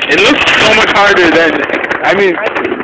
It looks so much harder than, I mean,